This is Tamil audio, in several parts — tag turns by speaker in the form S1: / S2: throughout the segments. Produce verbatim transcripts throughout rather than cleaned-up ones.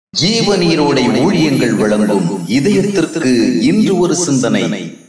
S1: ஜீவநீரோடை ஊழியங்கள் வழங்கும் இதயத்திற்கு இன்று ஒரு சிந்தனை.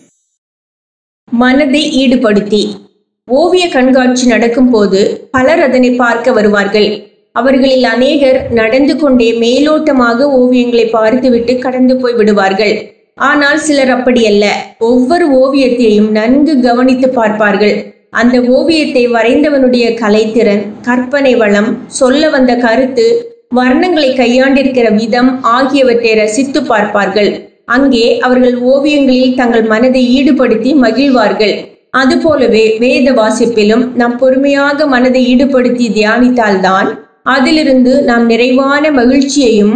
S2: மனதை ஈடுபடுத்தி. ஓவிய கண்காட்சி நடக்கும் போது பலர் அதனை பார்க்க வருவார்கள். அவர்களில் அநேகர் நடந்து கொண்டே மேலோட்டமாக ஓவியங்களை பார்த்துவிட்டு கடந்து போய் விடுவார்கள். ஆனால் சிலர் அப்படியல்ல. ஒவ்வொரு ஓவியத்தையும் நன்கு கவனித்து பார்ப்பார்கள். அந்த ஓவியத்தை வரைந்தவனுடைய கலைத்திறன், கற்பனை வளம், சொல்ல வந்த கருத்து, வர்ணங்களை கையாண்டிருக்கிற விதம் ஆகியவற்றை ரசித்து பார்ப்பார்கள். அங்கே அவர்கள் ஓவியங்களில் தங்கள் மனதை ஈடுபடுத்தி மகிழ்வார்கள். அதுபோலவே வேத வாசிப்பிலும் நாம் பொறுமையாக மனதை ஈடுபடுத்தி தியானித்தால்தான் அதிலிருந்து நாம் நிறைவான மகிழ்ச்சியையும்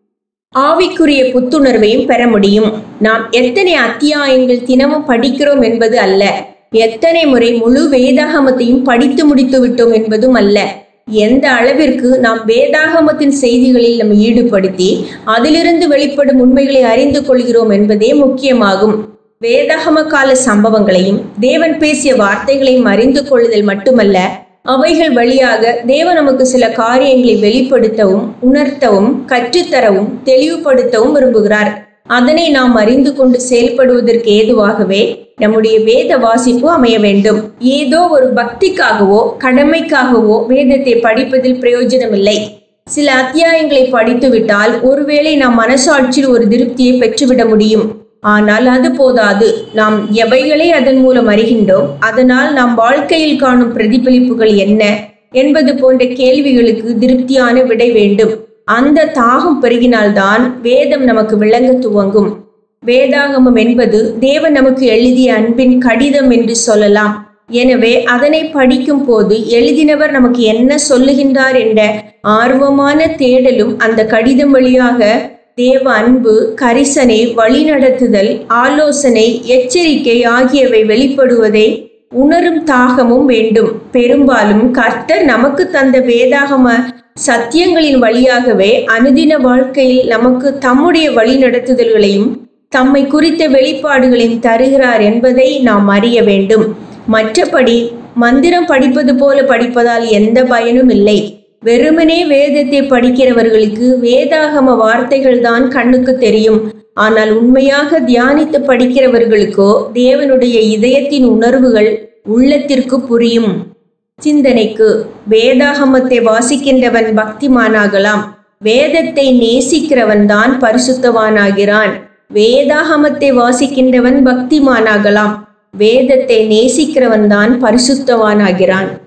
S2: ஆவிக்குரிய புத்துணர்வையும் பெற முடியும். நாம் எத்தனை அத்தியாயங்கள் தினமும் படிக்கிறோம் என்பது அல்ல, எத்தனை முறை முழு வேதாகமத்தையும் படித்து முடித்து விட்டோம் என்பதும் அல்ல, எந்த அளவிற்கு நாம் வேதாகமத்தின் செய்திகளில் நம்ம ஈடுபடுத்தி அதிலிருந்து வெளிப்படும் உண்மைகளை அறிந்து கொள்கிறோம் என்பதே முக்கியமாகும். வேதாகம கால சம்பவங்களையும் தேவன் பேசிய வார்த்தைகளையும் அறிந்து கொள்ளுதல் மட்டுமல்ல, அவைகள் வழியாக தேவன் நமக்கு சில காரியங்களை வெளிப்படுத்தவும், உணர்த்தவும், கற்றுத்தரவும், தெளிவுபடுத்தவும் விரும்புகிறார். அதனை நாம் அறிந்து கொண்டு செயல்படுவதற்கு ஏதுவாகவே நம்முடைய வேத வாசிப்பு அமைய வேண்டும். ஏதோ ஒரு பக்திக்காகவோ கடமைக்காகவோ வேதத்தை படிப்பதில் பிரயோஜனமில்லை. சில அத்தியாயங்களை படித்துவிட்டால் ஒருவேளை நாம் மனசாட்சியில் ஒரு திருப்தியை பெற்றுவிட முடியும். ஆனால் அது போதாது. நாம் எவைகளை அதன் மூலம் அறிகின்றோம், அதனால் நாம் வாழ்க்கையில் காணும் பிரதிபலிப்புகள் என்ன என்பது போன்ற கேள்விகளுக்கு திருப்தியான விடை வேண்டும். அந்த தாகம் பெருகினால்தான் வேதம் நமக்கு விளங்க துவங்கும். வேதாகமம் என்பது தேவன் நமக்கு எழுதிய அன்பின் கடிதம் என்று சொல்லலாம். எனவே அதனை படிக்கும் போது எழுதினவர் நமக்கு என்ன சொல்லுகின்றார் என்ற ஆர்வமான தேடலும், அந்த கடிதம் வழியாக தேவ அன்பு, கரிசனை, வழிநடத்துதல், ஆலோசனை, எச்சரிக்கை ஆகியவை வெளிப்படுவதை உணரும் தாகமும் வேண்டும். பெரும்பாலும் கர்த்தர் நமக்கு தந்த வேதாகம சத்தியங்களின் வழியாகவே அனுதின வாழ்க்கையில் நமக்கு தம்முடைய வழிநடத்துதல்களையும் தம்மை குறித்த வெளிப்பாடுகளையும் தருகிறார் என்பதை நாம் அறிய வேண்டும். மற்றபடி மந்திரம் படிப்பது போல படிப்பதால் எந்த பயனும் இல்லை. வெறுமனே வேதத்தை படிக்கிறவர்களுக்கு வேதாகம வார்த்தைகள் தான் கண்ணுக்கு தெரியும். ஆனால் உண்மையாக தியானித்து படிக்கிறவர்களுக்கோ தேவனுடைய இதயத்தின் உணர்வுகள் உள்ளத்திற்கு புரியும். சிந்தனைக்கு: வேதாகமத்தை வாசிக்கின்றவன் பக்திமானாகலாம். வேதத்தை நேசிக்கிறவன் தான் பரிசுத்தவானாகிறான். வேதாகமத்தை வாசிக்கின்றவன் பக்திமானாகலாம். வேதத்தை நேசிக்கிறவன் தான் பரிசுத்தவானாகிறான்.